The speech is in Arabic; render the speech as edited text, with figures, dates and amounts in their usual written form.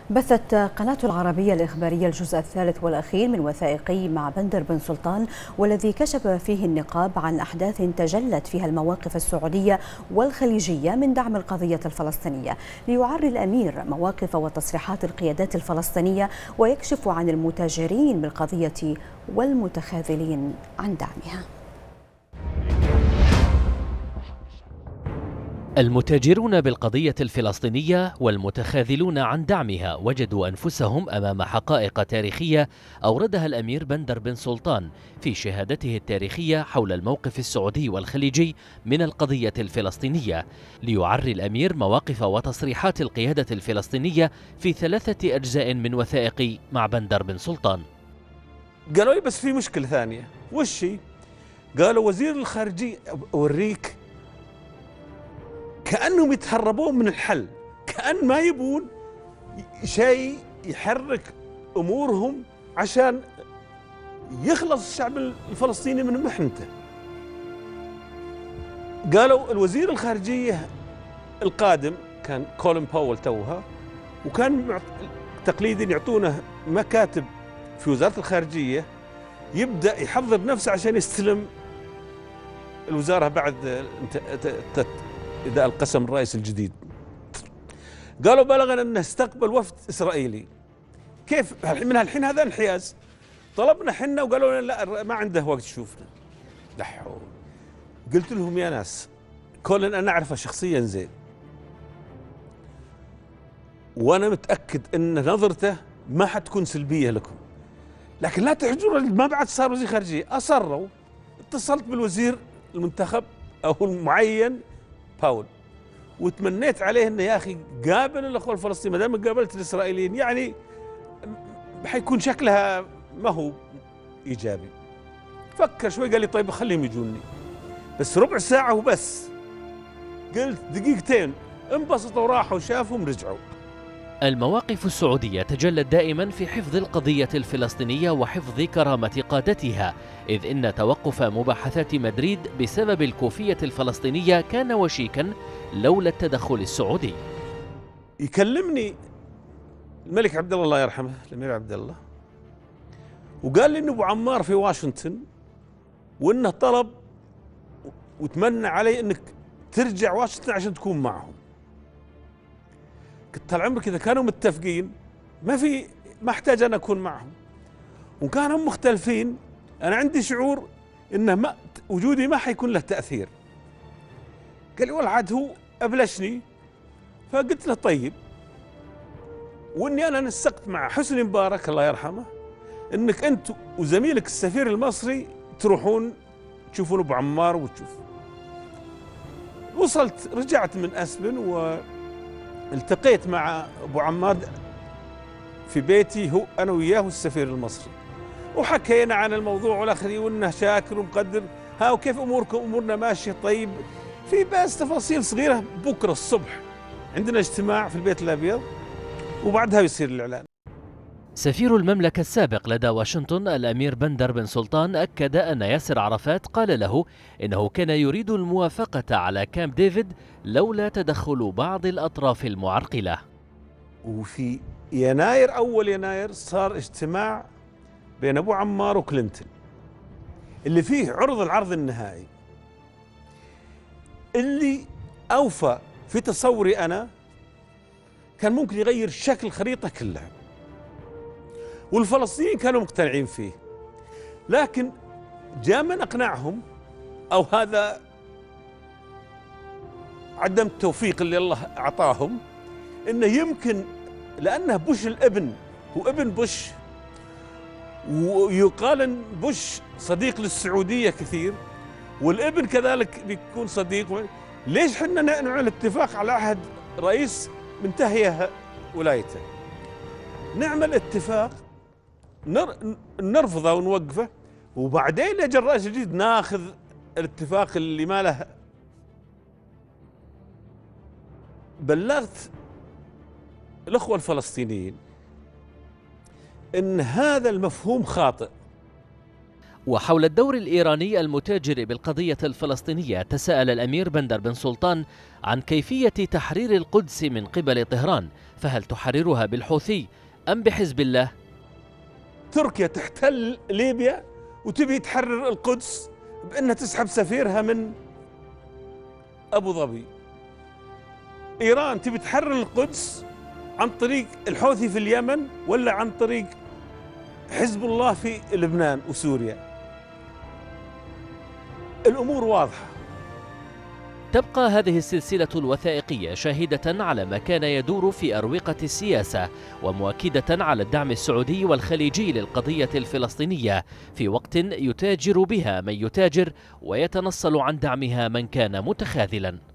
بثت قناة العربية الإخبارية الجزء الثالث والأخير من وثائقي مع بندر بن سلطان، والذي كشف فيه النقاب عن أحداث تجلت فيها المواقف السعودية والخليجية من دعم القضية الفلسطينية، ليعري الأمير مواقف وتصريحات القيادات الفلسطينية ويكشف عن المتاجرين بالقضية والمتخاذلين عن دعمها. المتاجرون بالقضية الفلسطينية والمتخاذلون عن دعمها وجدوا أنفسهم أمام حقائق تاريخية أوردها الأمير بندر بن سلطان في شهادته التاريخية حول الموقف السعودي والخليجي من القضية الفلسطينية، ليعري الأمير مواقف وتصريحات القيادة الفلسطينية في 3 أجزاء من وثائقي مع بندر بن سلطان. قالوا لي بس في مشكلة ثانية. وشي؟ قالوا وزير الخارجية، أوريك كأنهم يتهربون من الحل، كأن ما يبون شيء يحرك أمورهم عشان يخلص الشعب الفلسطيني من محنته. قالوا الوزير الخارجية القادم كان كولين باول توها، وكان تقليديا يعطونه مكاتب في وزارة الخارجية يبدأ يحضر نفسه عشان يستلم الوزارة بعد إذا القسم الرئيس الجديد. قالوا بلغنا أنه استقبل وفد إسرائيلي. كيف من هالحين؟ هذا انحياز. طلبنا حنا وقالوا لنا لا ما عنده وقت يشوفنا. دحوا. قلت لهم يا ناس كولين أنا أعرفه شخصيا زين، وأنا متأكد أن نظرته ما حتكون سلبية لكم، لكن لا تحجروا ما بعد صار وزير خارجية. أصروا. اتصلت بالوزير المنتخب أو المعين باول وتمنيت عليه انه يا اخي قابل الاخوه الفلسطينيين، ما دام قابلت الاسرائيليين يعني حيكون شكلها ما هو ايجابي. فكر شوي قال لي طيب خليهم يجوني، بس ربع ساعه وبس. قلت دقيقتين، انبسطوا وراحوا شافهم رجعوا. المواقف السعودية تجلت دائما في حفظ القضية الفلسطينية وحفظ كرامة قادتها، إذ إن توقف مباحثات مدريد بسبب الكوفية الفلسطينية كان وشيكا لولا التدخل السعودي. يكلمني الملك عبد الله يرحمه الأمير عبد الله، وقال لي إن أبو عمار في واشنطن وإنه طلب وتمنى علي إنك ترجع واشنطن عشان تكون معهم. قلت طال عمرك إذا كانوا متفقين ما احتاج أنا أكون معهم، وكانوا مختلفين أنا عندي شعور إنه وجودي ما حيكون له تأثير. قال لي والله عاد هو أبلشني، فقلت له طيب، وإني أنا نسقت مع حسني مبارك الله يرحمه إنك أنت وزميلك السفير المصري تروحون تشوفون أبو عمار وتشوف. وصلت رجعت من أسبن والتقيت مع أبو عمار في بيتي هو أنا وياه والسفير المصري، وحكينا عن الموضوع والآخري وإنه شاكر ومقدر وكيف أموركم. أمورنا ماشية طيب، في بس تفاصيل صغيرة. بكرة الصبح عندنا اجتماع في البيت الأبيض وبعدها يصير الإعلان. سفير المملكة السابق لدى واشنطن الأمير بندر بن سلطان أكد أن ياسر عرفات قال له إنه كان يريد الموافقة على كامب ديفيد لولا تدخل بعض الأطراف المعرقلة. وفي يناير أول يناير صار اجتماع بين أبو عمار وكلينتون اللي فيه عرض العرض النهائي، اللي أوفى في تصوري أنا كان ممكن يغير شكل الخريطة كلها، والفلسطينيين كانوا مقتنعين فيه. لكن جاء من أقنعهم أو هذا عدم التوفيق اللي الله أعطاهم إنه يمكن لأنه بوش الابن هو ابن بوش، ويقال ان بوش صديق للسعوديه كثير والابن كذلك بيكون صديق. ليش حنا نعمل اتفاق على عهد رئيس منتهيه ولايته؟ نعمل اتفاق نرفضه ونوقفه، وبعدين يجي الرئيس الجديد ناخذ الاتفاق اللي ما له. بلغت الاخوه الفلسطينيين ان هذا المفهوم خاطئ. وحول الدور الإيراني المتاجر بالقضية الفلسطينية تساءل الأمير بندر بن سلطان عن كيفية تحرير القدس من قبل طهران، فهل تحررها بالحوثي أم بحزب الله؟ تركيا تحتل ليبيا وتبي تحرر القدس بأنها تسحب سفيرها من أبو ظبي. إيران تبي تحرر القدس عن طريق الحوثي في اليمن ولا عن طريق حزب الله في لبنان وسوريا؟ الأمور واضحة. تبقى هذه السلسلة الوثائقية شاهدة على ما كان يدور في أروقة السياسة، ومؤكدة على الدعم السعودي والخليجي للقضية الفلسطينية في وقت يتاجر بها من يتاجر ويتنصل عن دعمها من كان متخاذلا.